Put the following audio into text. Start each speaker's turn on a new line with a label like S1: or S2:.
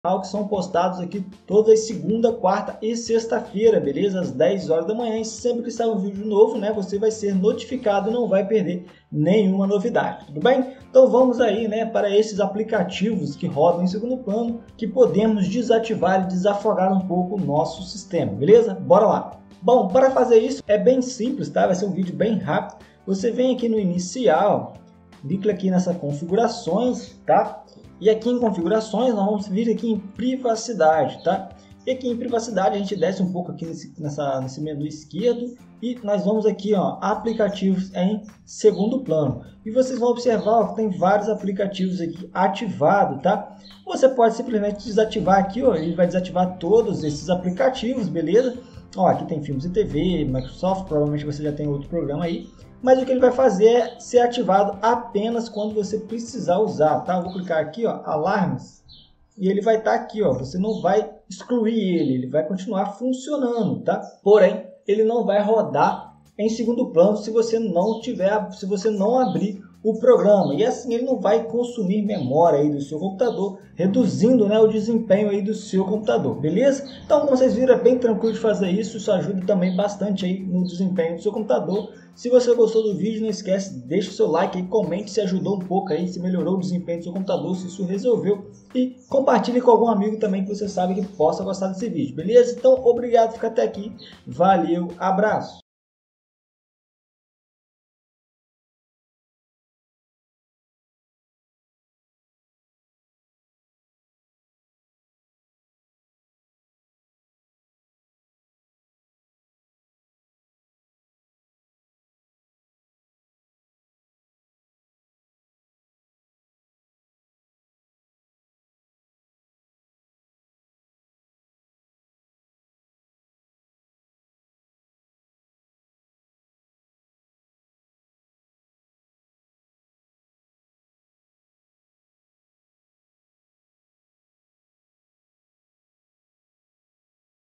S1: que são postados aqui todas as segunda, quarta e sexta-feira, beleza? Às 10 horas da manhã, e sempre que sair um vídeo novo, né, você vai ser notificado e não vai perder nenhuma novidade, tudo bem? Então vamos aí, né, para esses aplicativos que rodam em segundo plano, que podemos desativar e desafogar um pouco o nosso sistema, beleza? Bora lá! Bom, para fazer isso é bem simples, tá? Vai ser um vídeo bem rápido. Você vem aqui no inicial, clica aqui nessa configurações, tá? E aqui em configurações nós vamos vir aqui em privacidade, tá? E aqui em privacidade a gente desce um pouco aqui nesse menu esquerdo e nós vamos aqui, ó, aplicativos em segundo plano. E vocês vão observar, ó, que tem vários aplicativos aqui ativados, tá? Você pode simplesmente desativar aqui, ó, ele vai desativar todos esses aplicativos, beleza? Ó, aqui tem filmes e TV, Microsoft, provavelmente você já tem outro programa aí. Mas o que ele vai fazer é ser ativado apenas quando você precisar usar, tá? Eu vou clicar aqui, ó, alarmes, e ele vai estar aqui, ó. Você não vai excluir ele vai continuar funcionando, tá? Porém, ele não vai rodar em segundo plano se você não abrir o programa, e assim ele não vai consumir memória aí do seu computador, reduzindo, né, o desempenho aí do seu computador, beleza? Então, como vocês viram, é bem tranquilo de fazer isso, isso ajuda também bastante aí no desempenho do seu computador. Se você gostou do vídeo, não esquece, deixa o seu like aí, comente se ajudou um pouco aí, se melhorou o desempenho do seu computador, se isso resolveu, e compartilhe com algum amigo também que você sabe que possa gostar desse vídeo, beleza? Então, obrigado por ficar até aqui, valeu, abraço!